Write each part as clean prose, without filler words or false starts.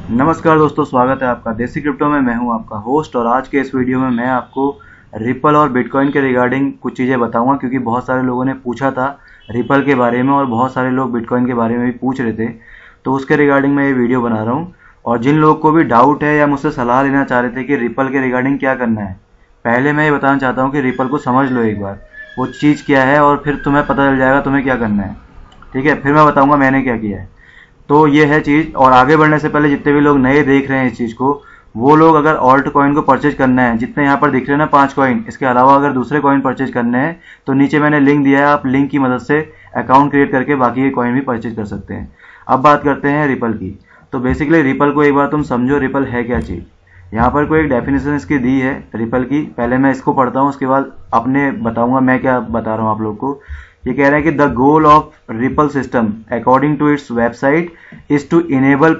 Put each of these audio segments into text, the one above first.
नमस्कार दोस्तों, स्वागत है आपका देसी क्रिप्टो में। मैं हूं आपका होस्ट और आज के इस वीडियो में मैं आपको रिपल और बिटकॉइन के रिगार्डिंग कुछ चीज़ें बताऊंगा, क्योंकि बहुत सारे लोगों ने पूछा था रिपल के बारे में और बहुत सारे लोग बिटकॉइन के बारे में भी पूछ रहे थे। तो उसके रिगार्डिंग मैं ये वीडियो बना रहा हूँ। और जिन लोग को भी डाउट है या मुझसे सलाह लेना चाह रहे थे कि रिपल के रिगार्डिंग क्या करना है, पहले मैं ये बताना चाहता हूँ कि रिपल को समझ लो एक बार, वो चीज़ क्या है, और फिर तुम्हें पता चल जाएगा तुम्हें क्या करना है। ठीक है, फिर मैं बताऊँगा मैंने क्या किया है। तो ये है चीज़। और आगे बढ़ने से पहले जितने भी लोग नए देख रहे हैं इस चीज़ को, वो लोग अगर ऑल्ट कॉइन को परचेज करना है, जितने यहाँ पर दिख रहे हैं ना 5 कॉइन, इसके अलावा अगर दूसरे कॉइन परचेज करने हैं तो नीचे मैंने लिंक दिया है, आप लिंक की मदद से अकाउंट क्रिएट करके बाकी के कॉइन भी परचेज कर सकते हैं। अब बात करते हैं रिपल की। तो बेसिकली रिपल को एक बार तुम समझो, रिपल है क्या चीज़। यहाँ पर कोई एक डेफिनेशन इसकी दी है रिपल की, पहले मैं इसको पढ़ता हूँ, उसके बाद अपने बताऊँगा मैं क्या बता रहा हूँ आप लोग को। ये कह रहे हैं कि the goal of Ripple system according to its website is to enable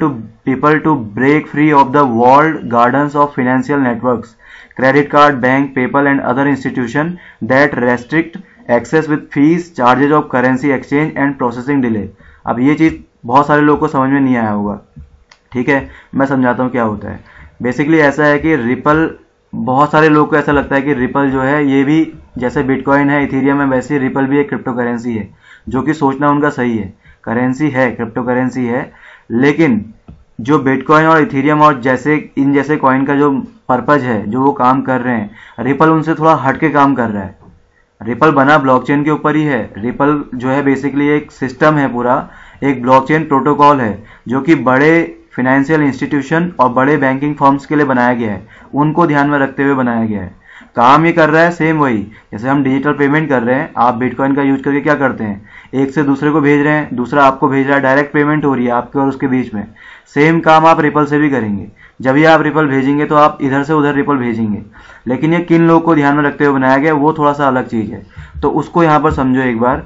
people to break free of the walled gardens of financial networks, credit card, bank, PayPal and other institution that restrict access with fees, charges of currency exchange and processing delay. अब ये चीज़ बहुत सारे लोगों को समझ में नहीं आया होगा। ठीक है, मैं समझाता हूँ क्या होता है। बेसिकली ऐसा है कि रिपल, बहुत सारे लोगों को ऐसा लगता है कि रिपल जो है ये भी जैसे बिटकॉइन है, इथेरियम है, वैसे रिपल भी एक क्रिप्टो करेंसी है, जो कि सोचना उनका सही है। करेंसी है, क्रिप्टो करेंसी है, लेकिन जो बिटकॉइन और इथेरियम और इन जैसे कॉइन का जो पर्पज है, जो वो काम कर रहे हैं, रिपल उनसे थोड़ा हट के काम कर रहा है। रिपल बना ब्लॉकचेन के ऊपर ही है। रिपल जो है बेसिकली एक सिस्टम है, पूरा एक ब्लॉकचेन प्रोटोकॉल है, जो कि बड़े फाइनेंशियल इंस्टीट्यूशन और बड़े बैंकिंग फर्म्स के लिए बनाया गया है, उनको ध्यान में रखते हुए बनाया गया है। काम ये कर रहा है सेम वही, जैसे हम डिजिटल पेमेंट कर रहे हैं, आप बिटकॉइन का यूज करके क्या करते हैं, एक से दूसरे को भेज रहे हैं, दूसरा आपको भेज रहा है, डायरेक्ट पेमेंट हो रही है आपके और उसके बीच में। सेम काम आप रिपल से भी करेंगे। जब ये आप रिपल भेजेंगे तो आप इधर से उधर रिपल भेजेंगे, लेकिन ये किन लोगों को ध्यान में रखते हुए बनाया गया, वो थोड़ा सा अलग चीज है। तो उसको यहाँ पर समझो एक बार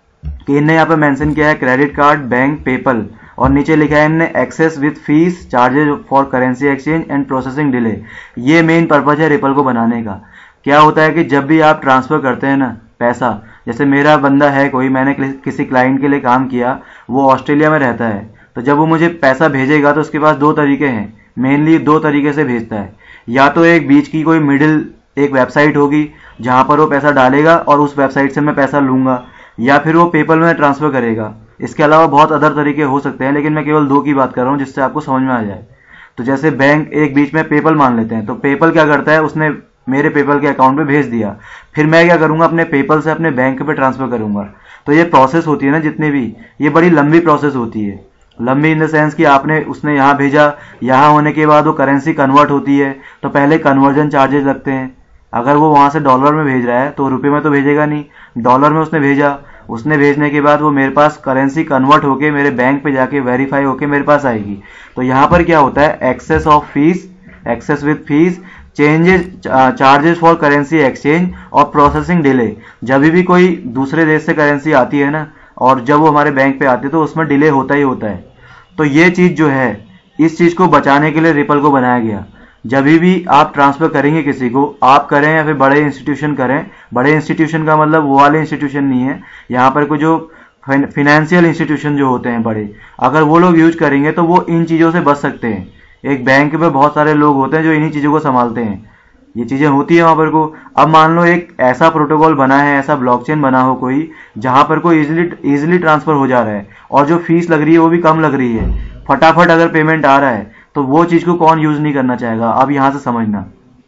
कि इनने यहाँ पर मेंशन किया है क्रेडिट कार्ड, बैंक, पेपल, और नीचे लिखा है इनने access with fees, charges for currency exchange and processing delay. ये मेन पर्पज है रिपल को बनाने का। क्या होता है कि जब भी आप ट्रांसफर करते हैं ना पैसा, जैसे मेरा बंदा है कोई, मैंने किसी क्लाइंट के लिए काम किया, वो ऑस्ट्रेलिया में रहता है, तो जब वो मुझे पैसा भेजेगा तो उसके पास 2 तरीके हैं, मेनली 2 तरीके से भेजता है। या तो एक बीच की कोई मिडिल एक वेबसाइट होगी जहां पर वो पैसा डालेगा और उस वेबसाइट से मैं पैसा लूंगा, या फिर वो पेपल में ट्रांसफर करेगा। इसके अलावा बहुत अदर तरीके हो सकते हैं, लेकिन मैं केवल 2 की बात कर रहा हूँ जिससे आपको समझ में आ जाए। तो जैसे बैंक एक बीच में पेपल मान लेते हैं, तो पेपल क्या करता है, उसने मेरे पेपल के अकाउंट पे भेज दिया, फिर मैं क्या करूंगा, अपने पेपल से अपने बैंक पे ट्रांसफर करूंगा। तो ये प्रोसेस होती है ना जितने भी, ये बड़ी लंबी प्रोसेस होती है। लंबी इन द सेंस कि उसने यहाँ भेजा, यहाँ होने के बाद वो करेंसी कन्वर्ट होती है, तो पहले कन्वर्जन चार्जेस लगते हैं। अगर वो वहां से डॉलर में भेज रहा है तो रुपए में तो भेजेगा नहीं, डॉलर में उसने भेजा, उसने भेजने के बाद वो मेरे पास करेंसी कन्वर्ट होके मेरे बैंक पे जाके वेरीफाई होके मेरे पास आएगी। तो यहाँ पर क्या होता है, access of fees, access with fees, changes, charges for currency exchange और प्रोसेसिंग डिले। जब भी कोई दूसरे देश से करेंसी आती है ना, और जब वो हमारे बैंक पे आती है, तो उसमें डिले होता ही होता है। तो ये चीज जो है, इस चीज को बचाने के लिए रिपल को बनाया गया। जब भी आप ट्रांसफर करेंगे किसी को, आप करें या फिर बड़े इंस्टीट्यूशन करें, बड़े इंस्टीट्यूशन का मतलब वो वाले इंस्टीट्यूशन नहीं है, यहाँ पर कोई जो फाइनेंशियल इंस्टीट्यूशन जो होते हैं बड़े, अगर वो लोग यूज करेंगे तो वो इन चीजों से बच सकते हैं। एक बैंक में बहुत सारे लोग होते हैं जो इन्हीं चीजों को संभालते हैं, ये चीजें होती है वहां पर को। अब मान लो एक ऐसा प्रोटोकॉल बना है, ऐसा ब्लॉकचेन बना हो कोई, जहां पर कोई इजिली ट्रांसफर हो जा रहा है और जो फीस लग रही है वो भी कम लग रही है, फटाफट अगर पेमेंट आ रहा है, तो वो चीज को कौन यूज नहीं करना चाहेगा। अब यहां से समझना,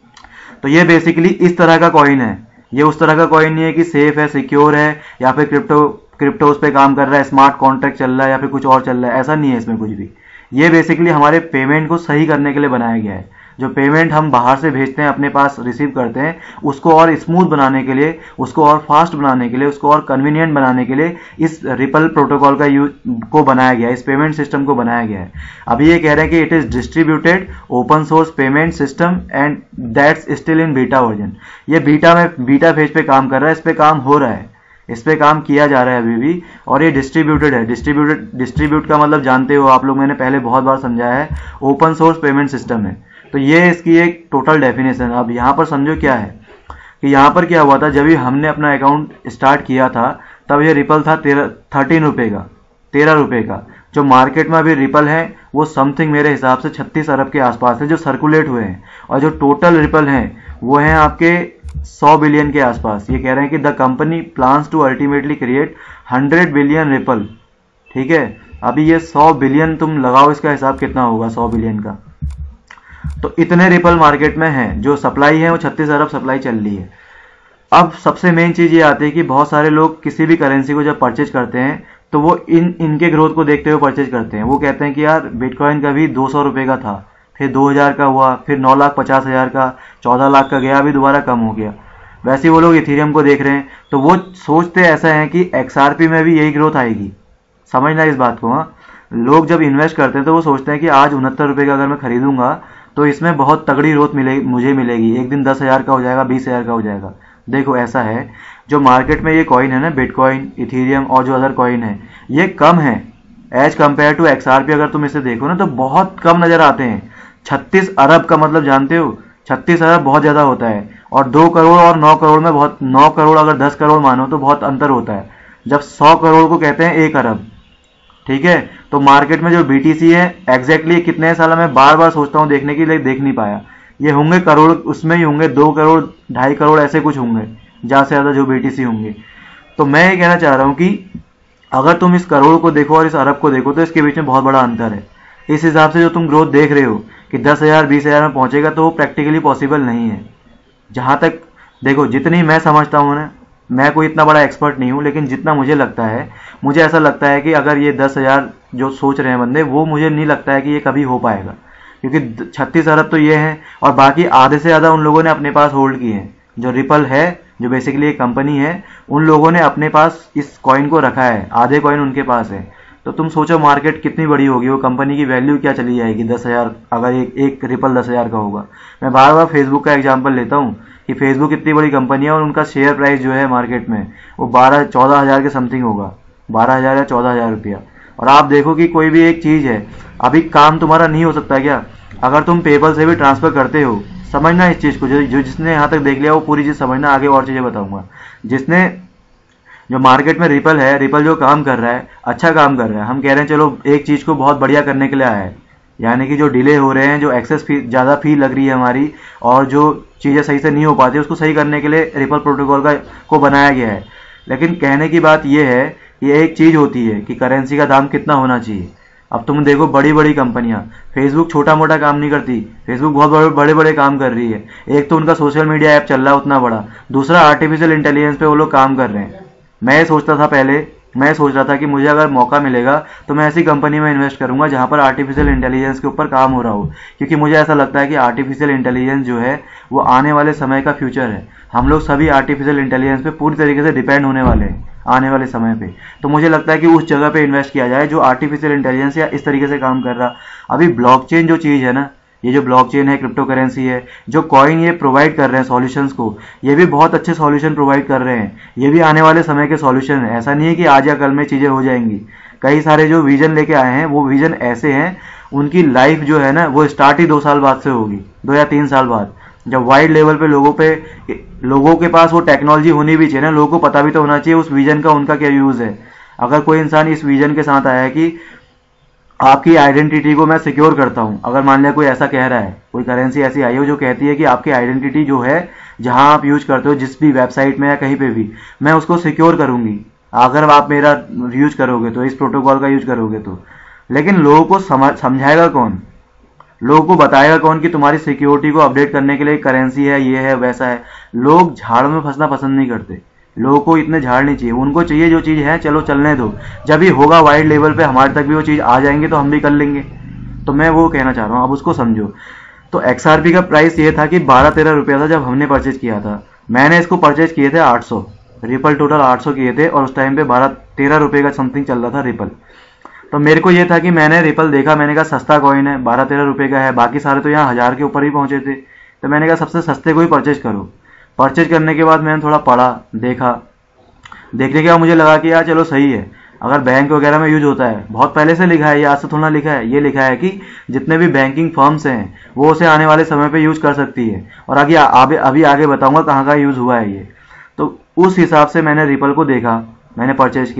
तो ये बेसिकली इस तरह का कॉइन है। ये उस तरह का कॉइन नहीं है कि सेफ है, सिक्योर है, या फिर क्रिप्टो उस पे काम कर रहा है, स्मार्ट कॉन्ट्रैक्ट चल रहा है, या फिर कुछ और चल रहा है, ऐसा नहीं है इसमें कुछ भी। ये बेसिकली हमारे पेमेंट को सही करने के लिए बनाया गया है। जो पेमेंट हम बाहर से भेजते हैं, अपने पास रिसीव करते हैं, उसको और स्मूथ बनाने के लिए, उसको और फास्ट बनाने के लिए, उसको और कन्वीनियंट बनाने के लिए इस रिपल प्रोटोकॉल का यूज को बनाया गया है, इस पेमेंट सिस्टम को बनाया गया है। अभी ये कह रहे हैं कि it is distributed open source payment system and that's still in beta version. ये बीटा फेज पे काम कर रहा है, इस पे काम हो रहा है, इस पे काम किया जा रहा है अभी भी, और ये डिस्ट्रीब्यूटेड है। डिस्ट्रीब्यूट का मतलब जानते हो आप लोग, मैंने पहले बहुत बार समझाया है, ओपन सोर्स पेमेंट सिस्टम है। तो ये इसकी एक टोटल डेफिनेशन है। अब यहाँ पर समझो क्या है कि यहाँ पर क्या हुआ था, जब भी हमने अपना अकाउंट स्टार्ट किया था, तब ये रिपल था 13 रुपए का। जो मार्केट में अभी रिपल है वो समथिंग मेरे हिसाब से 36 अरब के आसपास है जो सर्कुलेट हुए हैं, और जो टोटल रिपल हैं वो हैं आपके 100 बिलियन के आसपास। ये कह रहे हैं कि the company plans to ultimately create 100 billion Ripple. ठीक है, अभी ये 100 बिलियन तुम लगाओ, इसका हिसाब कितना होगा 100 बिलियन का। तो इतने रिपल मार्केट में हैं, जो सप्लाई है वो 36 अरब सप्लाई चल रही है। अब सबसे मेन चीज ये आती है कि बहुत सारे लोग किसी भी करेंसी को जब परचेज करते हैं तो वो इनके ग्रोथ को देखते हुए परचेज करते हैं। वो कहते हैं कि यार बिटकॉइन का भी 200 रुपए का था, फिर 2000 का हुआ, फिर 9,50,000 का, 14 लाख का गया, अभी दोबारा कम हो गया। वैसे वो लोग इथेरियम को देख रहे हैं तो वो सोचते ऐसा है कि XRP में भी यही ग्रोथ आएगी। समझना इस बात को। हाँ, लोग जब इन्वेस्ट करते हैं तो वो सोचते हैं कि आज 69 रुपए का अगर मैं खरीदूंगा तो इसमें बहुत तगड़ी ग्रोथ मुझे मिलेगी, एक दिन 10,000 का हो जाएगा, 20,000 का हो जाएगा। देखो ऐसा है, जो मार्केट में ये कॉइन है ना, बिटकॉइन, इथेरियम और जो अदर कॉइन है, ये कम है एज कंपेयर टू XRP। अगर तुम इसे देखो ना तो बहुत कम नजर आते हैं। 36 अरब का मतलब जानते हो, 36 अरब बहुत ज्यादा होता है, और 2 करोड़ और 9 करोड़ में बहुत, 9 करोड़ अगर 10 करोड़ मानो तो बहुत अंतर होता है। जब 100 करोड़ को कहते हैं 1 अरब। ठीक है, तो मार्केट में जो BTC है एग्जैक्टली कितने साल में बार बार सोचता हूँ देखने के लिए, देख नहीं पाया। ये होंगे करोड़, उसमें ही होंगे 2 करोड़ 2.5 करोड़ ऐसे कुछ होंगे ज्यादा से ज्यादा जो BTC होंगे। तो मैं ये कहना चाह रहा हूँ कि अगर तुम इस करोड़ को देखो और इस अरब को देखो तो इसके बीच में बहुत बड़ा अंतर है। इस हिसाब से जो तुम ग्रोथ देख रहे हो कि 10,000 20,000 में पहुंचेगा, तो वो प्रैक्टिकली पॉसिबल नहीं है। जहां तक देखो, जितनी मैं समझता हूँ ना, मैं कोई इतना बड़ा एक्सपर्ट नहीं हूँ, लेकिन जितना मुझे लगता है, मुझे ऐसा लगता है कि अगर ये 10,000 जो सोच रहे हैं बंदे, वो मुझे नहीं लगता है कि ये कभी हो पाएगा, क्योंकि 36 अरब तो ये है और बाकी आधे से ज्यादा उन लोगों ने अपने पास होल्ड किए हैं। जो रिपल है, जो बेसिकली एक कंपनी है, उन लोगों ने अपने पास इस कॉइन को रखा है, आधे कॉइन उनके पास है। तो तुम सोचो मार्केट कितनी बड़ी होगी, वो कंपनी की वैल्यू क्या चली जाएगी 10,000, अगर एक रिपल 10,000 का होगा। मैं बार बार फेसबुक का एग्जाम्पल लेता हूँ कि फेसबुक इतनी बड़ी कंपनी है और उनका शेयर प्राइस जो है मार्केट में वो 12-14 हज़ार के समथिंग होगा, 12,000 या 14,000 रुपया। और आप देखो कि कोई भी एक चीज है, अभी काम तुम्हारा नहीं हो सकता क्या? अगर तुम पेपल से भी ट्रांसफर करते हो, समझना इस चीज को, जो जिसने यहाँ तक देख लिया वो पूरी चीज समझना, आगे और चीजें बताऊंगा। जिसने, जो मार्केट में रिपल है, रिपल जो काम कर रहा है, अच्छा काम कर रहा है। हम कह रहे हैं चलो एक चीज को बहुत बढ़िया करने के लिए आया है, यानी कि जो डिले हो रहे हैं, जो एक्सेस फी, ज्यादा फी लग रही है हमारी, और जो चीजें सही से नहीं हो पाती, उसको सही करने के लिए रिपल प्रोटोकॉल को बनाया गया है। लेकिन कहने की बात यह है कि एक चीज होती है कि करेंसी का दाम कितना होना चाहिए। अब तुम देखो बड़ी बड़ी कंपनियां, फेसबुक छोटा मोटा काम नहीं करती, फेसबुक बहुत बड़े बड़े काम कर रही है। एक तो उनका सोशल मीडिया ऐप चल रहा है उतना बड़ा, दूसरा आर्टिफिशियल इंटेलिजेंस पे वो लोग काम कर रहे हैं। मैं सोच रहा था कि मुझे अगर मौका मिलेगा तो मैं ऐसी कंपनी में इन्वेस्ट करूंगा जहां पर आर्टिफिशियल इंटेलिजेंस के ऊपर काम हो रहा हो, क्योंकि मुझे ऐसा लगता है कि आर्टिफिशियल इंटेलिजेंस जो है वो आने वाले समय का फ्यूचर है। हम लोग सभी आर्टिफिशियल इंटेलिजेंस पे पूरी तरीके से डिपेंड होने वाले हैं आने वाले समय पे। तो मुझे लगता है कि उस जगह पे इन्वेस्ट किया जाए जो आर्टिफिशियल इंटेलिजेंस या इस तरीके से काम कर रहा। अभी ब्लॉकचेन जो चीज है ना, ये जो ब्लॉकचेन है, क्रिप्टो करेंसी है, जो कॉइन ये प्रोवाइड कर रहे हैं सॉल्यूशंस को, ये भी बहुत अच्छे सॉल्यूशन प्रोवाइड कर रहे हैं। ये भी आने वाले समय के सॉल्यूशन है, ऐसा नहीं है कि आज या कल में चीजें हो जाएंगी। कई सारे जो विजन लेके आए हैं वो विजन ऐसे हैं, उनकी लाइफ जो है ना वो स्टार्ट ही 2 साल बाद से होगी, 2 या 3 साल बाद, जब वाइड लेवल पे लोगों के पास वो टेक्नोलॉजी होनी भी चाहिए ना, लोगों को पता भी तो होना चाहिए उस विजन का उनका क्या यूज है। अगर कोई इंसान इस विजन के साथ आया है कि आपकी आइडेंटिटी को मैं सिक्योर करता हूं, अगर मान लिया कोई ऐसा कह रहा है, कोई करेंसी ऐसी आई हो जो कहती है कि आपकी आइडेंटिटी जो है जहां आप यूज करते हो, जिस भी वेबसाइट में या कहीं पे भी, मैं उसको सिक्योर करूंगी अगर आप मेरा यूज करोगे तो, इस प्रोटोकॉल का यूज करोगे तो। लेकिन लोगों को समझाएगा कौन, लोगों को बताएगा कौन कि तुम्हारी सिक्योरिटी को अपडेट करने के लिए करेंसी है, ये है, वैसा है। लोग झाड़ में फंसना पसंद नहीं करते, लोगों को इतने झाड़ नहीं चाहिए, उनको चाहिए जो चीज है चलो चलने दो, जब भी होगा वाइड लेवल पे हमारे तक भी वो चीज आ जाएंगे तो हम भी कर लेंगे। तो मैं वो कहना चाह रहा हूँ, अब उसको समझो। तो XRP का प्राइस ये था कि 12-13 रुपया था जब हमने परचेज किया था। मैंने इसको परचेज किए थे 800, रिपल टोटल 800 किए थे, और उस टाइम पे 12-13 रुपये का समथिंग चल रहा था रिपल। तो मेरे को ये था कि मैंने रिपल देखा, मैंने कहा सस्ता कॉइन है, 12-13 रुपये का है, बाकी सारे तो यहाँ 1000 के ऊपर ही पहुंचे थे। तो मैंने कहा सबसे सस्ते को ही परचेज करो। परचेज करने के बाद मैंने थोड़ा पढ़ा, देखने के बाद मुझे लगा कि यार चलो सही है, अगर बैंक वगैरह में यूज होता है, बहुत पहले से लिखा है, ये आज से थोड़ा लिखा है, ये लिखा है कि जितने भी बैंकिंग फर्म्स हैं वो उसे आने वाले समय पे यूज कर सकती है, और अभी आगे बताऊंगा कहाँ का यूज हुआ है ये। तो उस हिसाब से मैंने रिपल को देखा, मैंने परचेज किया,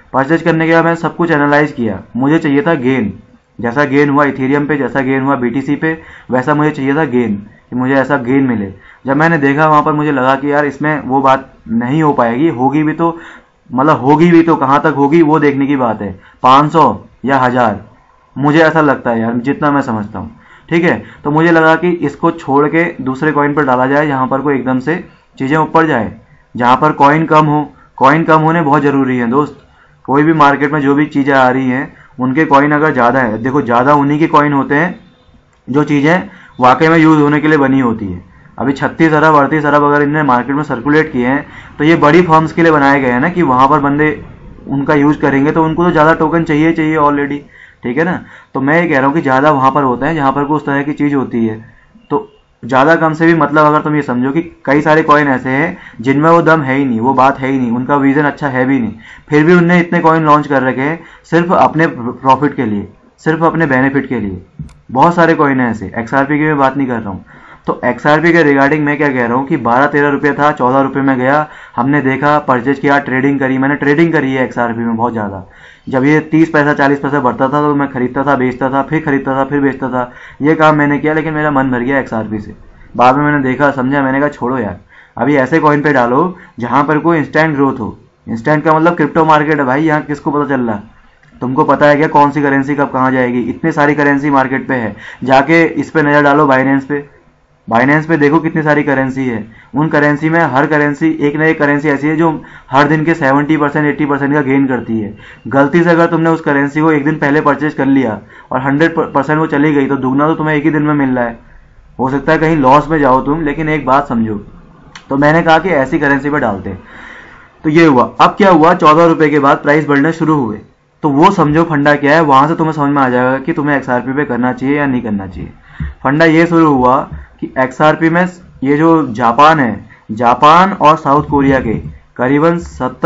परचेज करने के बाद मैंने सब कुछ एनालाइज किया, मुझे चाहिए था गेन, जैसा गेन हुआ इथेरियम पे, जैसा गेन हुआ बीटीसी पे, वैसा मुझे चाहिए था गेन, कि मुझे ऐसा गेन मिले। जब मैंने देखा वहां पर मुझे लगा कि यार इसमें वो बात नहीं हो पाएगी, होगी भी तो मतलब होगी भी तो कहाँ तक होगी वो देखने की बात है, 500 या 1000, मुझे ऐसा लगता है यार जितना मैं समझता हूँ। ठीक है, तो मुझे लगा कि इसको छोड़ के दूसरे कॉइन पर डाला जाए जहां पर कोई एकदम से चीजें ऊपर जाए, जहां पर कॉइन कम हो। कॉइन कम होने बहुत जरूरी है दोस्त। कोई भी मार्केट में जो भी चीजें आ रही हैं उनके कॉइन अगर ज्यादा है, देखो ज्यादा उन्हीं के कॉइन होते हैं जो चीजें वाकई में यूज होने के लिए बनी होती है। अभी 36 अरब 38 अरब अगर इन्हें मार्केट में सर्कुलेट किए हैं तो ये बड़ी फर्म्स के लिए बनाए गए हैं ना, कि वहां पर बंदे उनका यूज करेंगे तो उनको तो ज्यादा टोकन चाहिए चाहिए ऑलरेडी। ठीक है ना, तो मैं ये कह रहा हूँ कि ज्यादा वहां पर होता है जहां पर उस तरह की चीज होती है। तो ज्यादा कम से भी मतलब अगर तुम ये समझो कि कई सारे कॉइन ऐसे हैं जिनमें वो दम है ही नहीं, वो बात है ही नहीं, उनका विजन अच्छा है भी नहीं, फिर भी उनने इतने कॉइन लॉन्च कर रखे हैं सिर्फ अपने प्रॉफिट के लिए, सिर्फ अपने बेनिफिट के लिए। बहुत सारे कॉइन है ऐसे, एक्सआरपी की मैं बात नहीं कर रहा हूँ। तो एक्सआरपी के रिगार्डिंग मैं क्या कह रहा हूँ कि 12-13 रुपये था, 14 रुपये में गया, हमने देखा, परचेज किया, ट्रेडिंग करी, मैंने ट्रेडिंग करी है एक्सआरपी में बहुत ज्यादा। जब ये 30 पैसा 40 पैसा बढ़ता था तो मैं खरीदता था, बेचता था, फिर खरीदता था, फिर बेचता था, ये काम मैंने किया, लेकिन मेरा मन भर गया एक्सआरपी से। बाद में मैंने देखा, समझा, मैंने कहा छोड़ो यार, अभी ऐसे कॉइन पे डालो जहां पर कोई इंस्टेंट ग्रोथ हो। इंस्टेंट का मतलब क्रिप्टो मार्केट है भाई, यहाँ किसको पता चल रहा? तुमको पता है क्या कौन सी करेंसी कब कहाँ जाएगी? इतनी सारी करेंसी मार्केट पे है, जाके इस पे नजर डालो, बाइनेंस पे, बाइनेंस पे देखो कितनी सारी करेंसी है। उन करेंसी में हर करेंसी एक न एक करेंसी ऐसी है जो हर दिन के 70% 80% का गेन करती है। गलती से अगर तुमने उस करेंसी को एक दिन पहले परचेज कर लिया और 100% वो चली गई तो दुगना तो तुम्हें एक ही दिन में मिल रहा है। हो सकता है कहीं लॉस में जाओ तुम, लेकिन एक बात समझो, तो मैंने कहा कि ऐसी करेंसी पे डालते। तो ये हुआ। अब क्या हुआ, 14 रुपए के बाद प्राइस बढ़ने शुरू हुए। तो वो समझो फंडा क्या है, वहां से तुम्हें समझ में आ जाएगा कि तुम्हें एक्सआरपी पे करना चाहिए या नहीं करना चाहिए। फंडा ये शुरू हुआ कि एक्सआरपी में ये जो जापान है, जापान और साउथ कोरिया के करीबन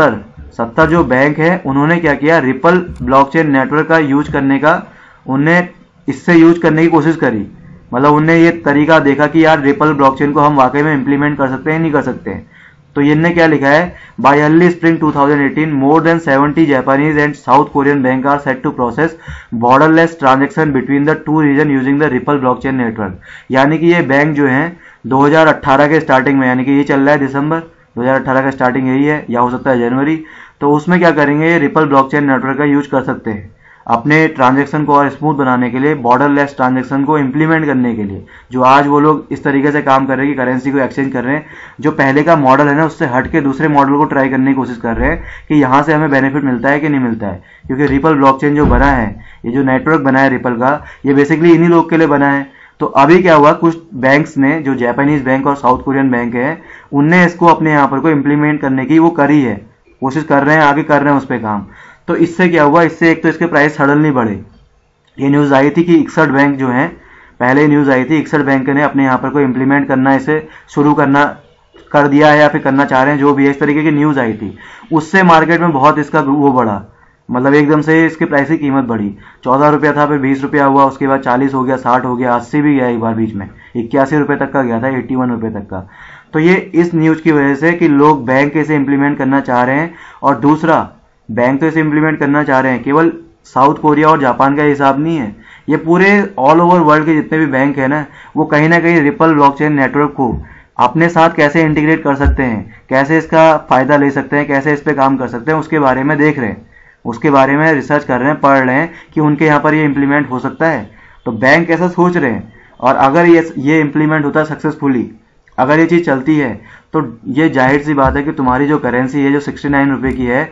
70 जो बैंक है, उन्होंने क्या किया, रिपल ब्लॉकचेन नेटवर्क का यूज करने का, उनने इससे यूज करने की कोशिश करी। मतलब उनने ये तरीका देखा कि यार रिपल ब्लॉकचेन को हम वाकई में इंप्लीमेंट कर सकते हैं नहीं कर सकते हैं। तो इनने क्या लिखा है, by early spring 2018 more than 70 Japanese and South Korean bank are set to process borderless transaction between the two region using the Ripple blockchain network. यानी कि ये बैंक जो है 2018 के स्टार्टिंग में, यानी कि ये चल रहा है दिसंबर 2018 का स्टार्टिंग यही है, या हो सकता है जनवरी, तो उसमें क्या करेंगे, ये रिपल ब्लॉकचेन नेटवर्क का यूज कर सकते हैं अपने ट्रांजैक्शन को और स्मूथ बनाने के लिए, बॉर्डरलेस ट्रांजैक्शन को इंप्लीमेंट करने के लिए। जो आज वो लोग इस तरीके से काम कर रहे हैं कि करेंसी को एक्सचेंज कर रहे हैं, जो पहले का मॉडल है ना उससे हट के दूसरे मॉडल को ट्राई करने की कोशिश कर रहे हैं कि यहाँ से हमें बेनिफिट मिलता है कि नहीं मिलता है। क्योंकि रिपल ब्लॉकचेन जो बना है, ये जो नेटवर्क बना है रिपल का, ये बेसिकली इन्हीं लोग के लिए बना है। तो अभी क्या हुआ, कुछ बैंक्स ने, जो जापानीज बैंक और साउथ कोरियन बैंक है, उनने इसको अपने यहाँ पर को इम्प्लीमेंट करने की वो करी है, कोशिश कर रहे हैं, आगे कर रहे हैं उस पर काम। तो इससे क्या हुआ, इससे एक तो इसके प्राइस सडनली बढ़े। ये न्यूज आई थी कि 61 बैंक जो हैं, पहले न्यूज आई थी 61 बैंक ने अपने यहाँ पर कोई इंप्लीमेंट करना, इसे शुरू करना कर दिया है या फिर करना चाह रहे हैं, जो भी है, इस तरीके की न्यूज आई थी। उससे मार्केट में बहुत इसका वो बढ़ा, मतलब एकदम से इसके प्राइस की कीमत बढ़ी। 14 रुपया था, फिर 20 रुपया हुआ, उसके बाद 40 हो गया, 60 हो गया, 80 भी गया एक बार बीच में, 81 रुपये तक का गया था, 81 रुपये तक का। तो ये इस न्यूज की वजह से कि लोग बैंक इसे इंप्लीमेंट करना चाह रहे हैं। और दूसरा, बैंक तो इसे इंप्लीमेंट करना चाह रहे हैं, केवल साउथ कोरिया और जापान का हिसाब नहीं है, ये पूरे ऑल ओवर वर्ल्ड के जितने भी बैंक है ना, वो कहीं ना कहीं रिपल ब्लॉकचेन नेटवर्क को अपने साथ कैसे इंटीग्रेट कर सकते हैं, कैसे इसका फायदा ले सकते हैं, कैसे इस पे काम कर सकते हैं, उसके बारे में देख रहे हैं, उसके बारे में रिसर्च कर रहे हैं, पढ़ रहे हैं कि उनके यहाँ पर ये इंप्लीमेंट हो सकता है। तो बैंक ऐसा सोच रहे हैं, और अगर ये इंप्लीमेंट होता है सक्सेसफुली, अगर ये चीज चलती है, तो ये जाहिर सी बात है कि तुम्हारी जो करेंसी है जो 69 रुपए की है,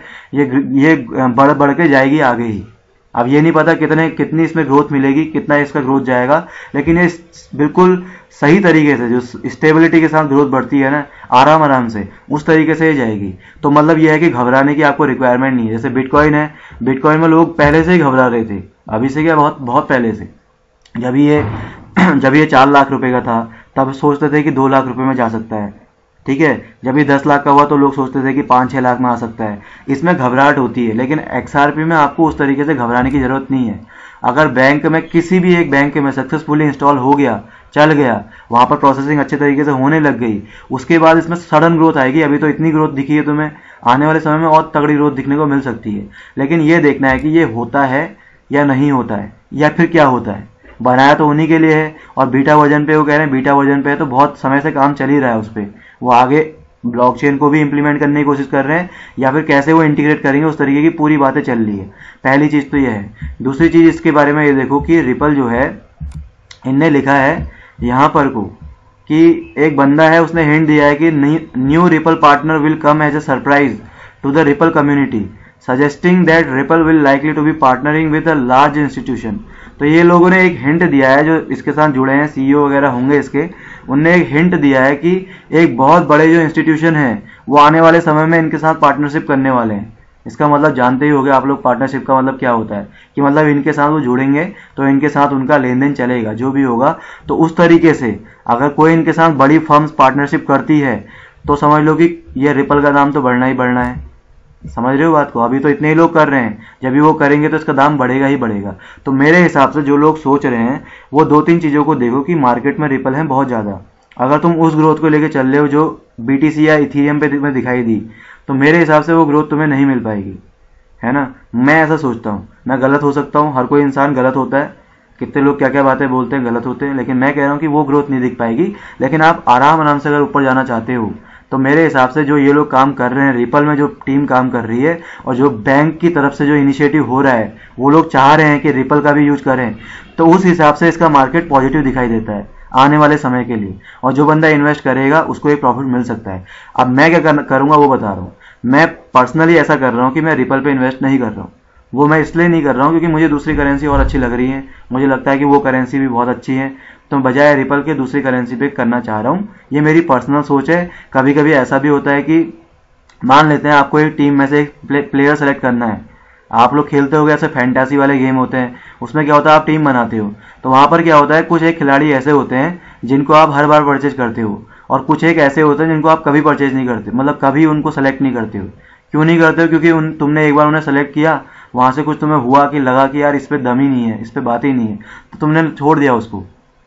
ये बढ़ बढ़ के जाएगी आगे ही। अब ये नहीं पता कितनी इसमें ग्रोथ मिलेगी, कितना इसका ग्रोथ जाएगा, लेकिन ये बिल्कुल सही तरीके से, जो स्टेबिलिटी के साथ ग्रोथ बढ़ती है ना, आराम आराम से, उस तरीके से ये जाएगी। तो मतलब ये है कि घबराने की आपको रिक्वायरमेंट नहीं है। जैसे बिटकॉइन है, बिटकॉइन में लोग पहले से ही घबरा रहे थे, अभी से क्या, बहुत बहुत पहले से। जब ये 4 लाख रुपए का था, तब सोचते थे कि 2 लाख रुपए में जा सकता है, ठीक है। जब ये 10 लाख का हुआ तो लोग सोचते थे कि 5-6 लाख में आ सकता है। इसमें घबराहट होती है, लेकिन एक्सआरपी में आपको उस तरीके से घबराने की जरूरत नहीं है। अगर बैंक में किसी भी एक बैंक में सक्सेसफुली इंस्टॉल हो गया, चल गया, वहां पर प्रोसेसिंग अच्छे तरीके से होने लग गई, उसके बाद इसमें सडन ग्रोथ आएगी। अभी तो इतनी ग्रोथ दिखी है तुम्हें, आने वाले समय में और तगड़ी ग्रोथ दिखने को मिल सकती है। लेकिन ये देखना है कि ये होता है या नहीं होता है, या फिर क्या होता है। बनाया तो उन्हीं के लिए है, और बीटा वर्जन पे वो कह रहे हैं, बीटा वर्जन पे है तो बहुत समय से काम चल ही रहा है उस पर। वो आगे ब्लॉकचेन को भी इंप्लीमेंट करने की कोशिश कर रहे हैं, या फिर कैसे वो इंटीग्रेट करेंगे, उस तरीके की पूरी बातें चल रही है। पहली चीज तो ये है। दूसरी चीज इसके बारे में ये देखो कि रिपल जो है, इनने लिखा है यहाँ पर को कि एक बंदा है, उसने हिंट दिया है कि new Ripple partner will come as a surprise to the Ripple community, suggesting that Ripple will likely to be partnering with a large institution. तो ये लोगों ने एक हिंट दिया है, जो इसके साथ जुड़े हैं, सीईओ वगैरह होंगे इसके, उनने एक हिंट दिया है कि एक बहुत बड़े जो इंस्टीट्यूशन है वो आने वाले समय में इनके साथ पार्टनरशिप करने वाले हैं। इसका मतलब जानते ही होंगे आप लोग पार्टनरशिप का मतलब क्या होता है, कि मतलब इनके साथ वो जुड़ेंगे तो इनके साथ उनका लेन देन चलेगा, जो भी होगा। तो उस तरीके से अगर कोई इनके साथ बड़ी फर्म्स पार्टनरशिप करती है तो समझ लो कि ये रिपल का दाम तो बढ़ना ही बढ़ना है। समझ रहे हो बात को? अभी तो इतने ही लोग कर रहे हैं, जब भी वो करेंगे तो इसका दाम बढ़ेगा ही बढ़ेगा। तो मेरे हिसाब से जो लोग सोच रहे हैं वो दो तीन चीजों को देखो कि मार्केट में रिपल है बहुत ज्यादा। अगर तुम उस ग्रोथ को लेके चल रहे हो जो बीटीसी या इथेरियम पे में दिखाई दी, तो मेरे हिसाब से वो ग्रोथ तुम्हें नहीं मिल पाएगी, है ना। मैं ऐसा सोचता हूँ, मैं गलत हो सकता हूँ, हर कोई इंसान गलत होता है, कितने लोग क्या क्या बातें बोलते हैं, गलत होते हैं, लेकिन मैं कह रहा हूँ कि वो ग्रोथ नहीं दिख पाएगी। लेकिन आप आराम आराम से अगर ऊपर जाना चाहते हो तो मेरे हिसाब से जो ये लोग काम कर रहे हैं, रिपल में जो टीम काम कर रही है, और जो बैंक की तरफ से जो इनिशिएटिव हो रहा है, वो लोग चाह रहे हैं कि रिपल का भी यूज करें, तो उस हिसाब से इसका मार्केट पॉजिटिव दिखाई देता है आने वाले समय के लिए। और जो बंदा इन्वेस्ट करेगा उसको एक प्रॉफिट मिल सकता है। अब मैं क्या करूंगा वो बता रहा हूँ। मैं पर्सनली ऐसा कर रहा हूँ कि मैं रिपल पे इन्वेस्ट नहीं कर रहा हूँ। वो मैं इसलिए नहीं कर रहा हूँ क्योंकि मुझे दूसरी करेंसी और अच्छी लग रही है, मुझे लगता है कि वो करेंसी भी बहुत अच्छी है, तो बजाय रिपल के दूसरी करेंसी पे करना चाह रहा हूँ। ये मेरी पर्सनल सोच है। कभी कभी ऐसा भी होता है कि मान लेते हैं आपको एक टीम में से एक प्लेयर सेलेक्ट करना है। आप लोग खेलते हो ऐसे फैंटेसी वाले गेम होते हैं, उसमें क्या होता है आप टीम बनाते हो, तो वहां पर क्या होता है कुछ एक खिलाड़ी ऐसे होते हैं जिनको आप हर बार परचेज करते हो, और कुछ एक ऐसे होते हैं जिनको आप कभी परचेज नहीं करते, मतलब कभी उनको सेलेक्ट नहीं करते हो। क्यों नहीं करते हो? क्योंकि तुमने एक बार उन्हें सेलेक्ट किया, वहां से कुछ तुम्हें हुआ कि लगा कि यार इस पे दम ही नहीं है, इस पे बात ही नहीं है, तो तुमने छोड़ दिया उसको।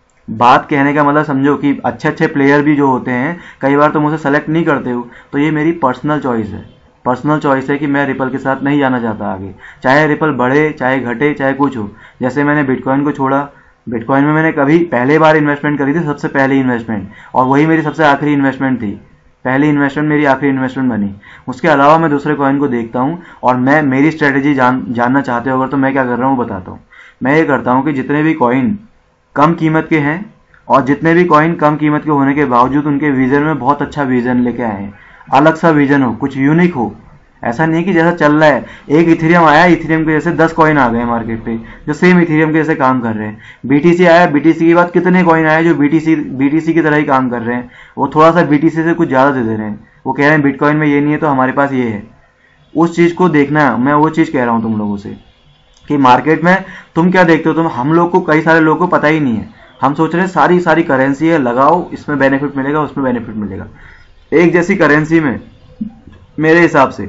बात कहने का मतलब समझो कि अच्छे अच्छे प्लेयर भी जो होते हैं कई बार तुम उसे सेलेक्ट नहीं करते हो। तो ये मेरी पर्सनल चॉइस है, पर्सनल चॉइस है कि मैं रिपल के साथ नहीं जाना चाहता आगे, चाहे रिपल बढ़े चाहे घटे चाहे कुछ हो। जैसे मैंने बिटकॉइन को छोड़ा, बिटकॉइन में मैंने कभी पहले बार इन्वेस्टमेंट करी थी, सबसे पहली इन्वेस्टमेंट, और वही मेरी सबसे आखिरी इन्वेस्टमेंट थी। पहली इन्वेस्टमेंट मेरी आखिरी इन्वेस्टमेंट बनी। उसके अलावा मैं दूसरे कॉइन को देखता हूँ, और मैं मेरी स्ट्रेटेजी जानना चाहते हो अगर, तो मैं क्या कर रहा हूँ वो बताता हूँ। मैं ये करता हूँ कि जितने भी कॉइन कम कीमत के हैं, और जितने भी कॉइन कम कीमत के होने के बावजूद उनके विजन में बहुत अच्छा विजन लेके आए हैं, अलग सा विजन हो, कुछ यूनिक हो। ऐसा नहीं कि जैसा चल रहा है, एक इथेरियम आया, इथेरियम के जैसे 10 कॉइन आ गए मार्केट पे जो सेम इथेरियम के जैसे काम कर रहे हैं। बीटीसी आया, बीटीसी के बाद कितने कॉइन आए जो बीटीसी की तरह ही काम कर रहे हैं, वो थोड़ा सा बीटीसी से कुछ ज्यादा दे दे रहे हैं। वो कह रहे हैं बिटकॉइन में ये नहीं है तो हमारे पास ये है। उस चीज को देखना, मैं वो चीज कह रहा हूं तुम लोगों से कि मार्केट में तुम क्या देखते हो। तुम हम लोग को, कई सारे लोगों को पता ही नहीं है, हम सोच रहे हैं सारी सारी करेंसी है, लगाओ, इसमें बेनिफिट मिलेगा, उसमें बेनिफिट मिलेगा। एक जैसी करेंसी में, मेरे हिसाब से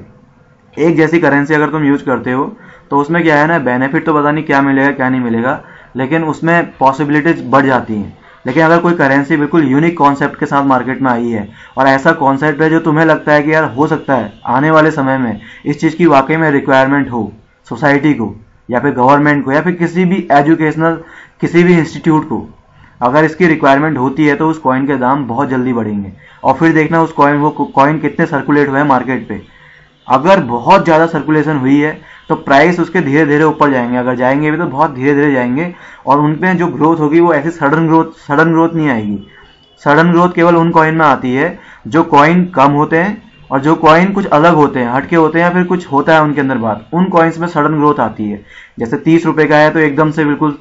एक जैसी करेंसी अगर तुम यूज करते हो तो उसमें क्या है ना, बेनिफिट तो पता नहीं क्या मिलेगा क्या नहीं मिलेगा, लेकिन उसमें पॉसिबिलिटीज बढ़ जाती हैं। लेकिन अगर कोई करेंसी बिल्कुल यूनिक कॉन्सेप्ट के साथ मार्केट में आई है, और ऐसा कॉन्सेप्ट है जो तुम्हें लगता है कि यार हो सकता है आने वाले समय में इस चीज की वाकई में रिक्वायरमेंट हो सोसाइटी को, या फिर गवर्नमेंट को, या फिर किसी भी एजुकेशनल किसी भी इंस्टीट्यूट को, अगर इसकी रिक्वायरमेंट होती है तो उस कॉइन के दाम बहुत जल्दी बढ़ेंगे। और फिर देखना उस कॉइन, वो कॉइन कितने सर्कुलेट हुए हैं मार्केट पे। अगर बहुत ज्यादा सर्कुलेशन हुई है तो प्राइस उसके धीरे धीरे ऊपर जाएंगे, अगर जाएंगे भी तो बहुत धीरे धीरे जाएंगे, और उनमें जो ग्रोथ होगी वो ऐसी सडन ग्रोथ नहीं आएगी। सडन ग्रोथ केवल उन कॉइन में आती है जो कॉइन कम होते हैं, और जो कॉइन कुछ अलग होते हैं, हटके होते हैं, या फिर कुछ होता है उनके अंदर बात, उन कॉइन्स में सडन ग्रोथ आती है। जैसे 30 रुपए का है तो एकदम से बिल्कुल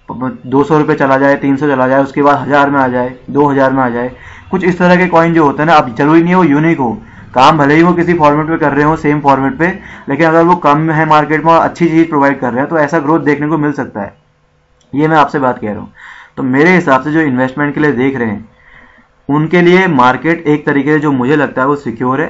200 रुपए चला जाए, 300 चला जाए, उसके बाद 1000 में आ जाए, 2000 में आ जाए। कुछ इस तरह के कॉइन जो होते हैं ना, अब जरूरी नहीं है वो यूनिक हो, काम भले ही वो किसी फॉर्मेट पे कर रहे हो, सेम फॉर्मेट पे, लेकिन अगर वो कम है मार्केट में और अच्छी चीज प्रोवाइड कर रहे हैं तो ऐसा ग्रोथ देखने को मिल सकता है। ये मैं आपसे बात कह रहा हूँ। तो मेरे हिसाब से जो इन्वेस्टमेंट के लिए देख रहे हैं उनके लिए मार्केट एक तरीके से जो मुझे लगता है वो सिक्योर है,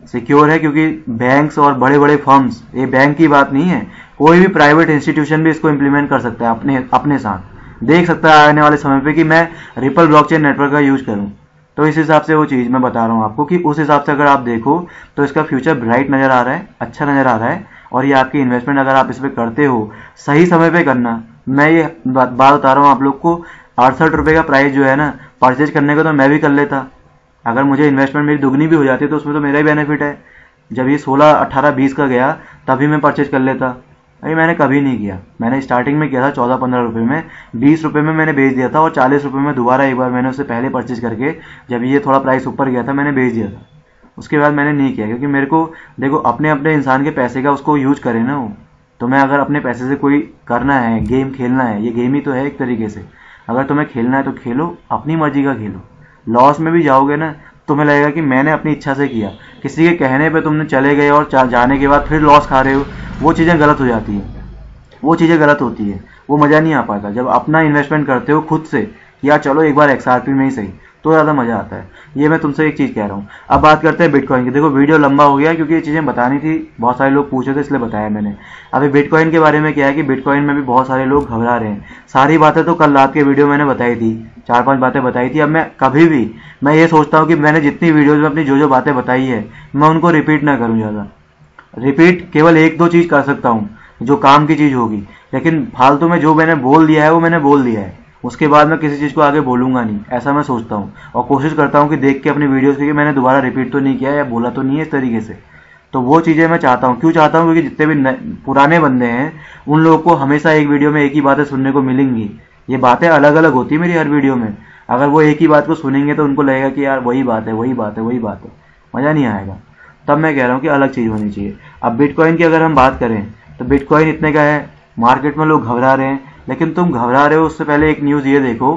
सिक्योर है क्योंकि बैंक्स और बड़े बड़े फर्म्स, ये बैंक की बात नहीं है, कोई भी प्राइवेट इंस्टीट्यूशन भी इसको इम्प्लीमेंट कर सकता है अपने अपने साथ, देख सकता है आने वाले समय पे कि मैं रिपल ब्लॉकचेन नेटवर्क का यूज करूं। तो इस हिसाब से वो चीज़ मैं बता रहा हूँ आपको कि उस हिसाब से अगर आप देखो तो इसका फ्यूचर ब्राइट नज़र आ रहा है, अच्छा नज़र आ रहा है। और ये आपकी इन्वेस्टमेंट अगर आप इस पर करते हो सही समय पे करना, मैं ये बात बता रहा हूँ आप लोग को, 68 रुपये का प्राइस जो है ना परचेज करने का तो मैं भी कर लेता। अगर मुझे इन्वेस्टमेंट मेरी दुगनी भी हो जाती तो उसमें तो मेरा ही बेनिफिट है। जब ये 16, 18, 20 का गया तभी मैं परचेज कर लेता। अरे मैंने कभी नहीं किया, मैंने स्टार्टिंग में किया था 14-15 रुपये में, 20 रुपये में मैंने बेच दिया था और 40 रुपये में दोबारा एक बार मैंने उससे पहले परचेज करके जब ये थोड़ा प्राइस ऊपर गया था मैंने बेच दिया था। उसके बाद मैंने नहीं किया क्योंकि मेरे को देखो अपने अपने इंसान के पैसे का उसको यूज करे ना वो। तो मैं अगर अपने पैसे से कोई करना है, गेम खेलना है, ये गेम ही तो है एक तरीके से, अगर तुम्हें खेलना है तो खेलो, अपनी मर्जी का खेलो। लॉस में भी जाओगे ना तुम्हें लगेगा कि मैंने अपनी इच्छा से किया, किसी के कहने पे तुमने चले गए और जाने के बाद फिर लॉस खा रहे हो, वो चीज़ें गलत हो जाती है, वो चीज़ें गलत होती है, वो मज़ा नहीं आ पाता। जब अपना इन्वेस्टमेंट करते हो खुद से, या चलो एक बार एक्सआरपी में ही सही, तो ज़्यादा मज़ा आता है। ये मैं तुमसे एक चीज़ कह रहा हूँ। अब बात करते हैं बिटकॉइन की। देखो वीडियो लंबा हो गया क्योंकि ये चीज़ें बतानी थी, बहुत सारे लोग पूछे थे इसलिए बताया मैंने। अभी बिटकॉइन के बारे में क्या है कि बिटकॉइन में भी बहुत सारे लोग घबरा रहे हैं। सारी बातें तो कल रात के वीडियो मैंने बताई थी, 4-5 बातें बताई थी। अब मैं कभी भी मैं ये सोचता हूँ कि मैंने जितनी वीडियोज़ में अपनी जो जो बातें बताई है मैं उनको रिपीट ना करूँ ज़्यादा। रिपीट केवल 1-2 चीज़ कर सकता हूँ जो काम की चीज़ होगी, लेकिन फालतू में जो मैंने बोल दिया है वो मैंने बोल दिया है, उसके बाद मैं किसी चीज़ को आगे बोलूँगा नहीं, ऐसा मैं सोचता हूँ। और कोशिश करता हूँ कि देख के अपनी वीडियोज़ की मैंने दोबारा रिपीट तो नहीं किया या बोला तो नहीं है इस तरीके से। तो वो चीज़ें मैं चाहता हूँ। क्यों चाहता हूँ? क्योंकि जितने भी पुराने बंदे हैं उन लोगों को हमेशा एक वीडियो में एक ही बातें सुनने को मिलेंगी। ये बातें अलग अलग होती है मेरी हर वीडियो में। अगर वो एक ही बात को सुनेंगे तो उनको लगेगा कि यार वही बात है, वही बात है, वही बात है, मज़ा नहीं आएगा। तब मैं कह रहा हूँ कि अलग चीज़ होनी चाहिए। अब बिटकॉइन की अगर हम बात करें तो बिटकॉइन इतने का है, मार्केट में लोग घबरा रहे हैं, लेकिन तुम घबरा रहे हो उससे पहले एक न्यूज़ ये देखो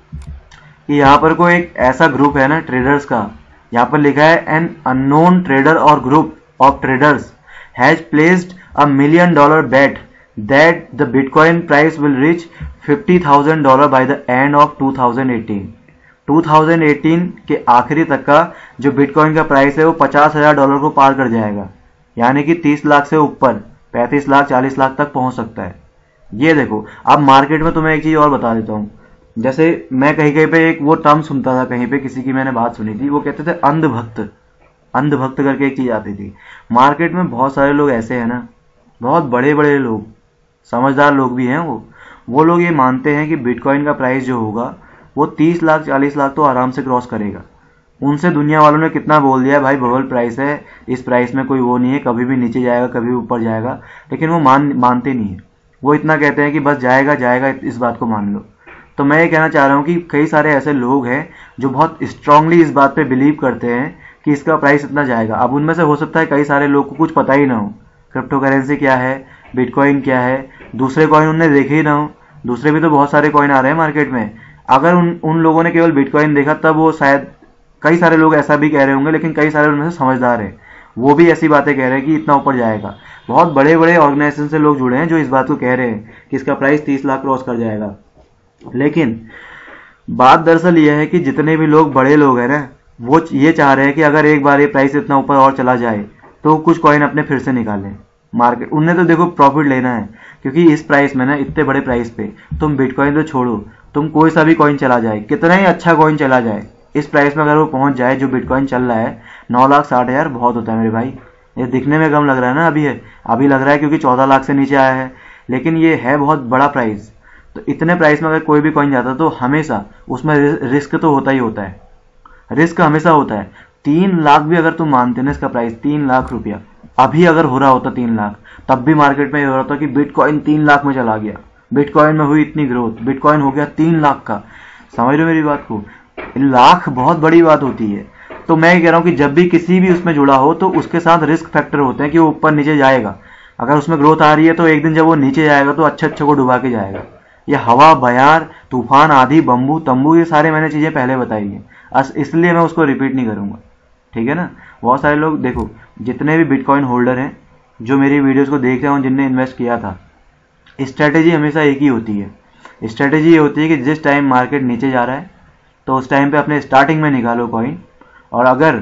कि यहाँ पर कोई एक ऐसा ग्रुप है ना ट्रेडर्स का, यहाँ पर लिखा है an unknown trader or group of traders has placed $1 million bet that the Bitcoin price will reach $50,000 by the end of 2018। 2018 के आखिरी तक का जो बिटकॉइन का प्राइस है वो $50,000 को पार कर जाएगा, यानी कि 30 लाख से ऊपर 35 लाख 40 लाख तक पहुंच सकता है। ये देखो। अब मार्केट में तुम्हें एक चीज़ और बता देता हूँ। जैसे मैं कहीं कहीं पे एक वो टर्म सुनता था, कहीं पे किसी की मैंने बात सुनी थी, वो कहते थे अंधभक्त। अंधभक्त करके एक चीज़ आती थी। मार्केट में बहुत सारे लोग ऐसे हैं ना, बहुत बड़े बड़े लोग, समझदार लोग भी हैं, वो लोग ये मानते हैं कि बिटकॉइन का प्राइस जो होगा वो 30 लाख 40 लाख तो आराम से क्रॉस करेगा। उनसे दुनिया वालों ने कितना बोल दिया भाई बबल प्राइस है, इस प्राइस में कोई वो नहीं है, कभी भी नीचे जाएगा कभी भी ऊपर जाएगा, लेकिन वो मानते नहीं है। वो इतना कहते हैं कि बस जाएगा जाएगा, इस बात को मान लो। तो मैं ये कहना चाह रहा हूँ कि कई सारे ऐसे लोग हैं जो बहुत स्ट्रांगली इस बात पे बिलीव करते हैं कि इसका प्राइस इतना जाएगा। अब उनमें से हो सकता है कई सारे लोग को कुछ पता ही ना हो, क्रिप्टो करेंसी क्या है, बिटकॉइन क्या है, दूसरे कॉइन उनने देखे ही ना हो। दूसरे भी तो बहुत सारे कॉइन आ रहे हैं मार्केट में। अगर उन लोगों ने केवल बिटकॉइन देखा तब वो शायद, कई सारे लोग ऐसा भी कह रहे होंगे, लेकिन कई सारे उनमें से समझदार हैं, वो भी ऐसी बातें कह रहे हैं कि इतना ऊपर जाएगा। बहुत बड़े बड़े ऑर्गेनाइजेशन से लोग जुड़े हैं जो इस बात को कह रहे हैं कि इसका प्राइस 30 लाख क्रॉस कर जाएगा। लेकिन बात दरअसल यह है कि जितने भी लोग बड़े लोग हैं ना, वो ये चाह रहे हैं कि अगर एक बार ये प्राइस इतना ऊपर और चला जाए तो कुछ कॉइन अपने फिर से निकालें मार्केट। उन्हें तो देखो प्रॉफिट लेना है, क्योंकि इस प्राइस में ना, इतने बड़े प्राइस पे तुम बिटकॉइन तो छोड़ो, तुम कोई सा भी कॉइन चला जाए, कितना ही अच्छा कॉइन चला जाए, इस प्राइस में अगर वो पहुंच जाए जो बिटकॉइन चल रहा है 9,60,000, बहुत होता है मेरे भाई। ये दिखने में कम लग रहा है ना, अभी लग रहा है क्योंकि 14 लाख से नीचे आया है, लेकिन ये है बहुत बड़ा प्राइस। तो इतने प्राइस में अगर कोई भी कॉइन जाता तो हमेशा उसमें रिस्क तो होता ही होता है, रिस्क हमेशा होता है। 3 लाख भी अगर तुम मानते ना इसका प्राइस, 3 लाख रुपया अभी अगर हो रहा होता 3 लाख, तब भी मार्केट में ये हो रहा था कि बिटकॉइन 3 लाख में चला गया, बिटकॉइन में हुई इतनी ग्रोथ, बिटकॉइन हो गया 3 लाख का। समझ लो मेरी बात को, लाख बहुत बड़ी बात होती है। तो मैं कह रहा हूँ कि जब भी किसी भी उसमें जुड़ा हो तो उसके साथ रिस्क फैक्टर होते हैं कि वो ऊपर नीचे जाएगा। अगर उसमें ग्रोथ आ रही है तो एक दिन जब वो नीचे जाएगा तो अच्छे अच्छे को डुबा के जाएगा। ये हवा, बयार, तूफान, आधी, बम्बू, तंबू, ये सारे मैंने चीज़ें पहले बताई हैं, इसलिए मैं उसको रिपीट नहीं करूँगा, ठीक है ना। बहुत सारे लोग देखो, जितने भी बिटकॉइन होल्डर हैं जो मेरी वीडियोस को देख रहे हो, जिनने इन्वेस्ट किया था, स्ट्रेटेजी हमेशा एक ही होती है। स्ट्रेटेजी ये होती है कि जिस टाइम मार्केट नीचे जा रहा है तो उस टाइम पे अपने स्टार्टिंग में निकालो कॉइन, और अगर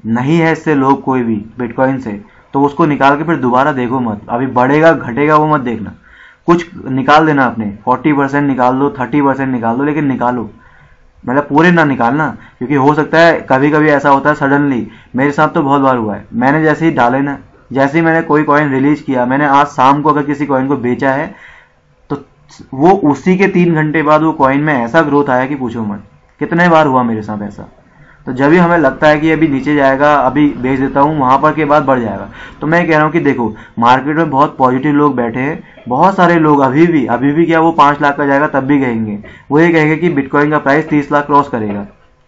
नहीं है इससे लोग कोई भी बिटकॉइन से, तो उसको निकाल के फिर दोबारा देखो मत। अभी बढ़ेगा घटेगा वो मत देखना, कुछ निकाल देना अपने 40% निकाल दो, 30% निकाल दो, लेकिन निकालो, मतलब पूरे ना निकालना, क्योंकि हो सकता है कभी कभी ऐसा होता है सडनली। मेरे साथ तो बहुत बार हुआ है, मैंने जैसे ही डाले ना, जैसे ही मैंने कोई कॉइन रिलीज किया, मैंने आज शाम को अगर किसी कॉइन को बेचा है तो वो उसी के 3 घंटे बाद वो कॉइन में ऐसा ग्रोथ आया कि पूछो मत। कितने बार हुआ मेरे साथ ऐसा। तो जब भी हमें लगता है कि अभी नीचे जाएगा, अभी बेच देता हूँ, वहां पर के बाद बढ़ जाएगा। तो मैं कह रहा हूँ कि देखो, मार्केट में बहुत पॉजिटिव लोग बैठे हैं, बहुत सारे लोग अभी भी क्या वो 5 लाख का जाएगा तब भी कहेंगे, वो ये कहेंगे कि बिटकॉइन का प्राइस 30 लाख क्रॉस करेगा।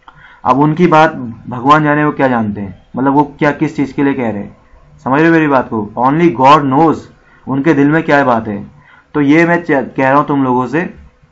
अब उनकी बात भगवान जाने वो क्या जानते हैं, मतलब वो क्या किस चीज के लिए कह रहे हैं, समझ रहे हो मेरी बात को। ओनली गॉड नोज उनके दिल में क्या बात है। तो ये मैं कह रहा हूं तुम लोगों से,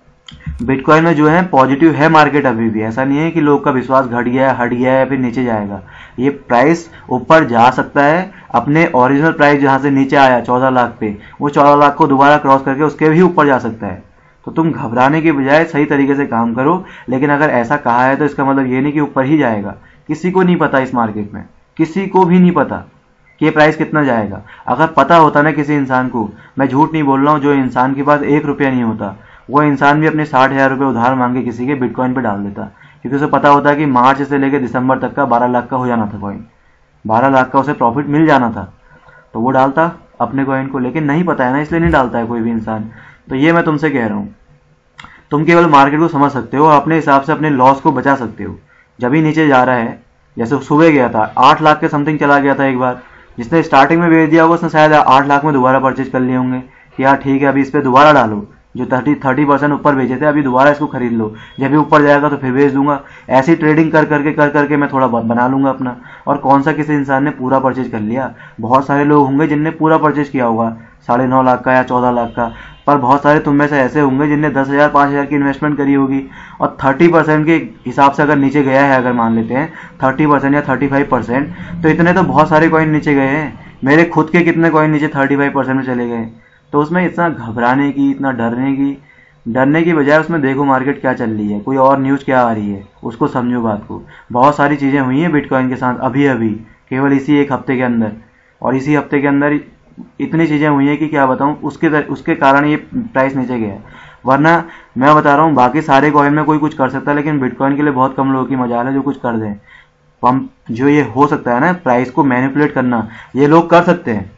बिटकॉइन में जो है पॉजिटिव है मार्केट अभी भी। ऐसा नहीं है कि लोग का विश्वास घट गया है, हट गया है, फिर नीचे जाएगा। ये प्राइस ऊपर जा सकता है, अपने ओरिजिनल प्राइस जहां से नीचे आया 14 लाख पे, वो 14 लाख को दोबारा क्रॉस करके उसके भी ऊपर जा सकता है। तो तुम घबराने के बजाय सही तरीके से काम करो। लेकिन अगर ऐसा कहा है तो इसका मतलब ये नहीं कि ऊपर ही जाएगा। किसी को नहीं पता इस मार्केट में, किसी को भी नहीं पता कि ये प्राइस कितना जाएगा। अगर पता होता ना किसी इंसान को, मैं झूठ नहीं बोल रहा हूँ, जो इंसान के पास 1 रुपया नहीं होता, वो इंसान भी अपने 60,000 रुपये उधार मांगे किसी के बिटकॉइन पे डाल देता, क्योंकि उसे पता होता है कि मार्च से लेकर दिसंबर तक का 12 लाख का हो जाना था कॉइन, 12 लाख का उसे प्रॉफिट मिल जाना था, तो वो डालता अपने कॉइन को। लेकिन नहीं पता है ना, इसलिए नहीं डालता है कोई भी इंसान। तो ये मैं तुमसे कह रहा हूँ, तुम केवल मार्केट को समझ सकते हो, अपने हिसाब से अपने लॉस को बचा सकते हो। जब ही नीचे जा रहा है, जैसे सुबह गया था 8 लाख के समथिंग चला गया था एक बार, जिसने स्टार्टिंग में बेच दिया होगा उसने शायद 8 लाख में दोबारा परचेज कर लिए होंगे कि यार ठीक है अभी इस पर दोबारा डालो, जो 30% ऊपर बेचे थे अभी दोबारा इसको खरीद लो, जब भी ऊपर जाएगा तो फिर बेच दूंगा। ऐसी ट्रेडिंग कर करके मैं थोड़ा बहुत बना लूंगा अपना। और कौन सा किसी इंसान ने पूरा परचेज कर लिया, बहुत सारे लोग होंगे जिनने पूरा परचेज किया होगा 9.5 लाख का या 14 लाख का, पर बहुत सारे तुम में से ऐसे होंगे जिनने 10,000 5,000 की इन्वेस्टमेंट करी होगी। और 30% के हिसाब से अगर नीचे गया है, अगर मान लेते हैं 30% या 35%, तो इतने तो बहुत सारे कॉइन नीचे गए हैं। मेरे खुद के कितने कॉइन नीचे 35% में चले गए। तो उसमें इतना घबराने की, इतना डरने की बजाय उसमें देखो मार्केट क्या चल रही है, कोई और न्यूज़ क्या आ रही है, उसको समझो बात को। बहुत सारी चीज़ें हुई हैं बिटकॉइन के साथ अभी केवल इसी एक हफ्ते के अंदर, और इसी हफ्ते के अंदर इतनी चीज़ें हुई हैं कि क्या बताऊं। उसके कारण ये प्राइस नीचे गया है। वरना मैं बता रहा हूँ बाकी सारे कॉइन में कोई कुछ कर सकता है, लेकिन बिटकॉइन के लिए बहुत कम लोगों की मजाल है जो कुछ कर दें। हम जो ये हो सकता है ना, प्राइस को मैनिपुलेट करना, ये लोग कर सकते हैं,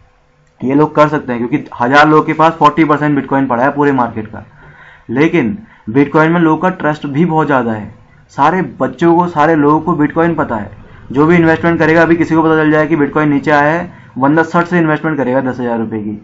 क्योंकि 1000 लोगों के पास 40% बिटकॉइन पड़ा है पूरे मार्केट का। लेकिन बिटकॉइन में लोगों का ट्रस्ट भी बहुत ज़्यादा है। सारे बच्चों को, सारे लोगों को बिटकॉइन पता है। जो भी इन्वेस्टमेंट करेगा, अभी किसी को पता चल जाए कि बिटकॉइन नीचे आया है, बंदा 60 से इन्वेस्टमेंट करेगा 10,000 रुपये की।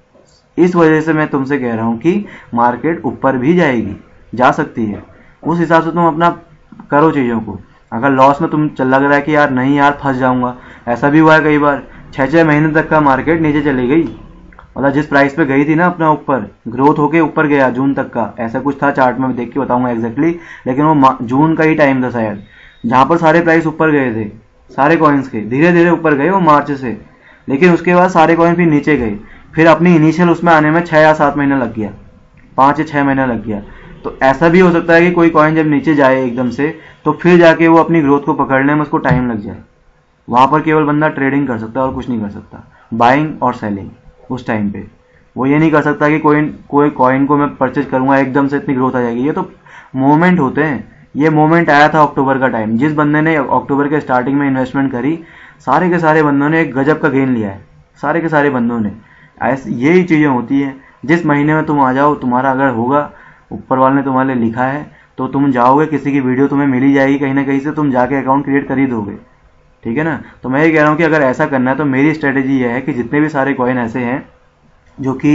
इस वजह से मैं तुमसे कह रहा हूँ कि मार्केट ऊपर भी जाएगी, जा सकती है। उस हिसाब से तुम अपना करो चीज़ों को। अगर लॉस में तुम लग रहा है कि यार नहीं यार फंस जाऊंगा, ऐसा भी हुआ है कई बार, 6-6 महीने तक का मार्केट नीचे चली गई। मतलब जिस प्राइस पे गई थी ना अपना ऊपर, ग्रोथ होके ऊपर गया जून तक का, ऐसा कुछ था चार्ट में, देख के बताऊंगा एग्जैक्टली, लेकिन वो जून का ही टाइम था शायद, जहां पर सारे प्राइस ऊपर गए थे, सारे कॉइन्स के धीरे धीरे ऊपर गए वो मार्च से। लेकिन उसके बाद सारे कॉइन फिर नीचे गए, फिर अपनी इनिशियल उसमें आने में 6 या 7 महीना लग गया, 5 या 6 महीना लग गया। तो ऐसा भी हो सकता है कि कोई कॉइन जब नीचे जाए एकदम से, तो फिर जाके वो अपनी ग्रोथ को पकड़ने में उसको टाइम लग जाए। वहां पर केवल बंदा ट्रेडिंग कर सकता है और कुछ नहीं कर सकता, बाइंग और सेलिंग। उस टाइम पे वो ये नहीं कर सकता कि कोई कॉइन को मैं परचेज करूंगा एकदम से इतनी ग्रोथ आ जाएगी। ये तो मोमेंट होते हैं। ये मोमेंट आया था अक्टूबर का टाइम, जिस बंदे ने अक्टूबर के स्टार्टिंग में इन्वेस्टमेंट करी, सारे के सारे बंदों ने एक गजब का गेन लिया है, सारे के सारे बंदों ने। ऐसी यही चीजें होती हैं। जिस महीने में तुम आ जाओ, तुम्हारा अगर होगा, ऊपर वाले ने तुम्हारे लिए लिखा है, तो तुम जाओगे, किसी की वीडियो तुम्हें मिल ही जाएगी कहीं ना कहीं से, तुम जाके अकाउंट क्रिएट कर ही दोगे। ठीक है ना। तो मैं ये कह रहा हूँ कि अगर ऐसा करना है तो मेरी स्ट्रेटेजी ये है कि जितने भी सारे कॉइन ऐसे हैं जो कि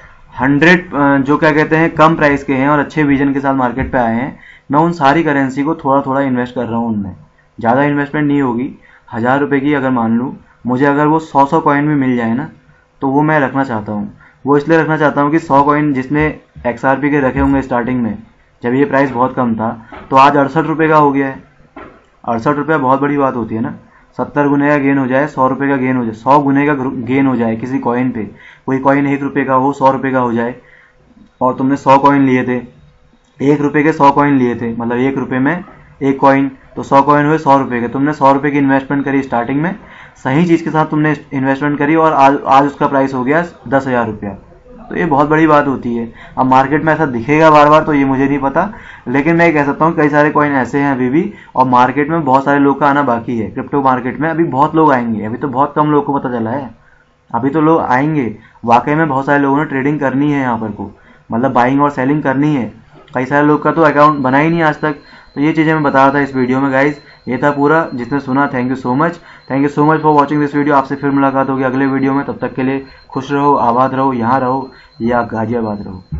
100 जो क्या कहते हैं कम प्राइस के हैं और अच्छे विजन के साथ मार्केट पे आए हैं, मैं उन सारी करेंसी को थोड़ा थोड़ा इन्वेस्ट कर रहा हूँ उनमें। ज़्यादा इन्वेस्टमेंट नहीं होगी, 1000 रुपये की अगर मान लूँ, मुझे अगर वो 100 कॉइन भी मिल जाए ना, तो वो मैं रखना चाहता हूँ। वो इसलिए रखना चाहता हूँ कि 100 कॉइन जिसने XRP के रखे होंगे स्टार्टिंग में, जब ये प्राइस बहुत कम था, तो आज 68 रुपये का हो गया है। 68 रुपये बहुत बड़ी बात होती है ना। 70 गुने का गेन हो जाए, 100 रुपये का गेन हो जाए, 100 गुने का गेन हो जाए किसी कॉइन पे। कोई कॉइन 1 रुपये का हो, 100 रुपये का हो जाए, और तुमने 100 कॉइन लिए थे, 1 रुपये के 100 कॉइन लिए थे, मतलब 1 रुपये में एक कॉइन, तो 100 कॉइन हुए 100 रुपये के। तुमने 100 रुपये की इन्वेस्टमेंट करी स्टार्टिंग में, सही चीज़ के साथ तुमने इन्वेस्टमेंट करी और आज उसका प्राइस हो गया 10,000 रुपया। तो ये बहुत बड़ी बात होती है। अब मार्केट में ऐसा दिखेगा बार बार तो ये मुझे नहीं पता, लेकिन मैं कह सकता हूँ कई सारे कॉइन ऐसे हैं अभी भी, और मार्केट में बहुत सारे लोग का आना बाकी है। क्रिप्टो मार्केट में अभी बहुत लोग आएंगे, अभी तो बहुत कम लोग को पता चला है, अभी तो लोग आएंगे। वाकई में बहुत सारे लोगों ने ट्रेडिंग करनी है यहाँ पर को, मतलब बाइंग और सेलिंग करनी है। कई सारे लोग का तो अकाउंट बना ही नहीं आज तक। तो ये चीज़ें मैं बता रहा था इस वीडियो में गाइज। ये था पूरा, जिसने सुना thank you so much, thank you so much for watching this video. आपसे फिर मुलाकात होगी अगले वीडियो में, तब तक के लिए खुश रहो, आबाद रहो, यहाँ रहो या गाजियाबाद रहो।